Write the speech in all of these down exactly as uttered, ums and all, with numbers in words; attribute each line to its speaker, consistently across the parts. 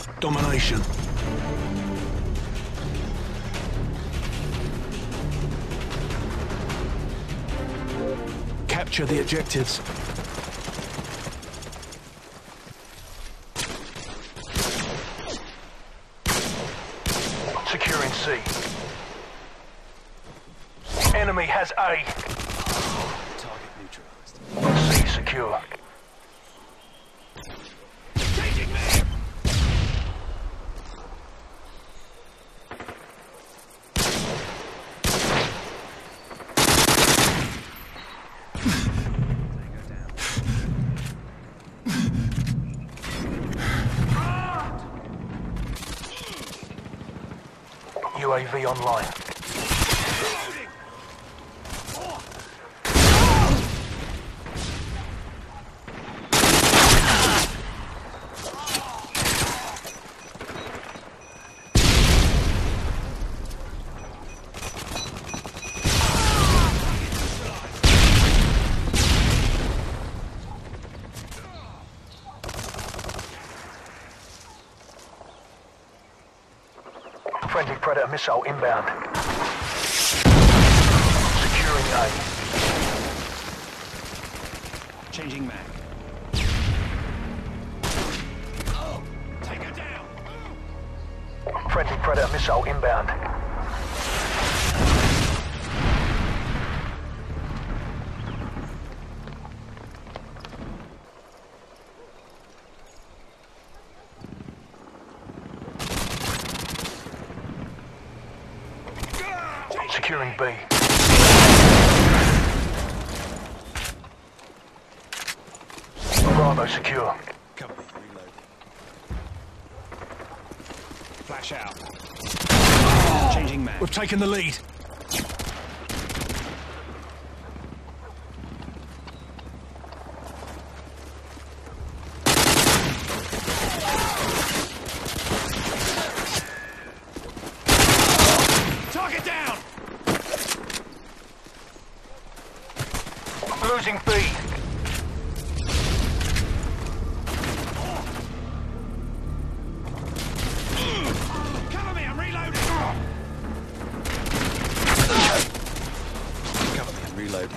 Speaker 1: Domination. Capture the objectives.
Speaker 2: Securing C. Enemy has A.
Speaker 3: Target neutralized.
Speaker 2: C secure.
Speaker 3: Changing man!
Speaker 2: U A V online. Friendly Predator missile inbound. Securing A.
Speaker 3: Changing mag. Oh, take her down.
Speaker 2: Friendly Predator missile inbound. Securing B. Bravo secure.
Speaker 3: Cover me, reload. Flash out. Changing mag.
Speaker 1: We've taken the lead.
Speaker 3: Target down!
Speaker 2: Losing B.
Speaker 3: Cover me, I'm reloading! Cover me, I'm reloading.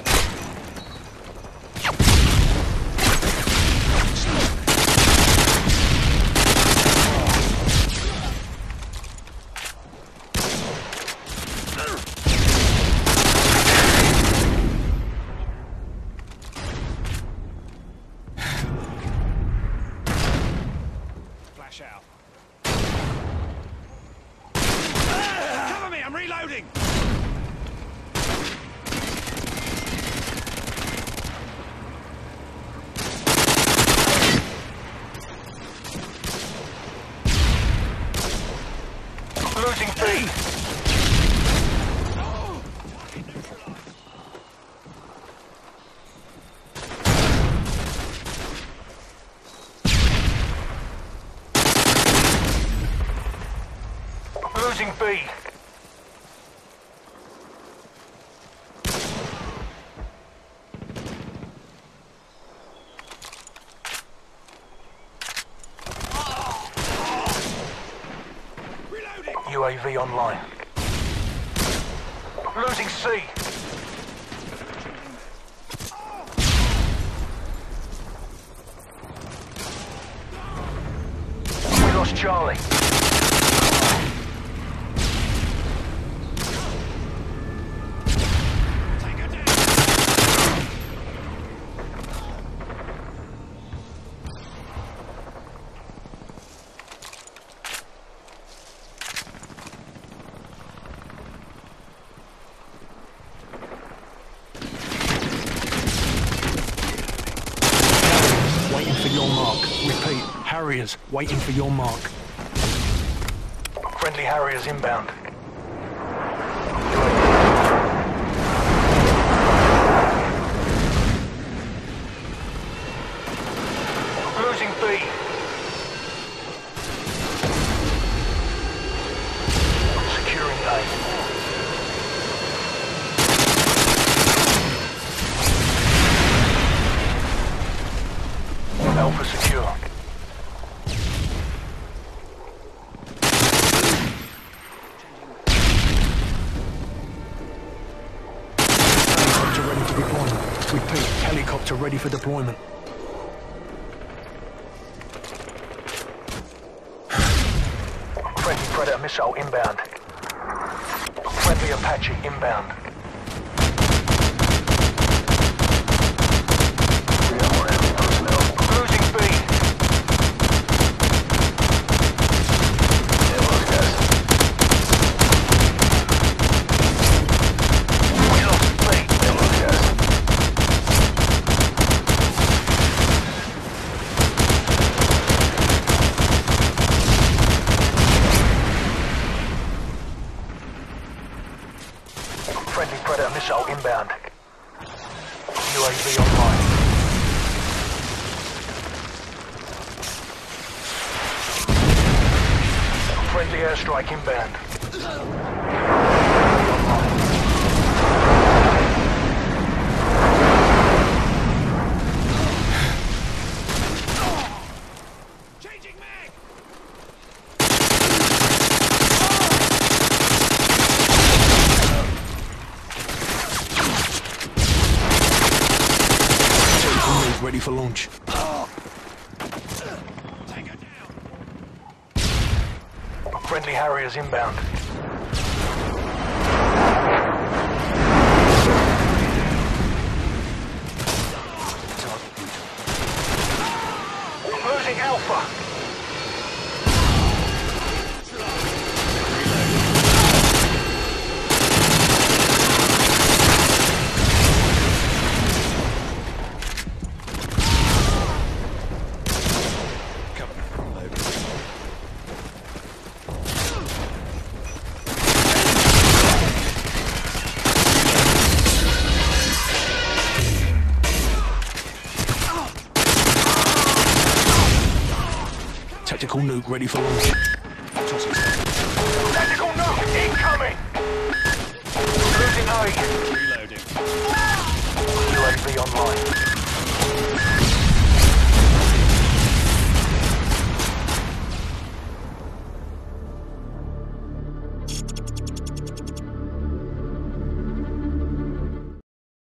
Speaker 3: Flash out. Cover me, I'm reloading!
Speaker 2: Losing B. Losing B.
Speaker 3: Reloading!
Speaker 2: U A V online. Losing C. We lost Charlie.
Speaker 3: Take her down!
Speaker 1: Waiting for your mark. Repeat. Harriers waiting for your mark.
Speaker 2: Friendly Harriers inbound. Losing B. Securing A. Alpha secure.
Speaker 1: ready for deployment.
Speaker 2: Friendly Predator missile inbound. Friendly Apache inbound. Losing B. We lost B. Friendly Predator missile inbound. U A V online. Friendly airstrike inbound.
Speaker 3: Changing mag!
Speaker 1: Ready for launch.
Speaker 3: Take her down!
Speaker 2: Friendly Harriers inbound. Losing Alpha.
Speaker 3: Cover me. Reloading.
Speaker 1: Tactical nuke ready for launch.
Speaker 2: Tactical nuke incoming. Losing A.
Speaker 3: Reloading.
Speaker 2: U A V online.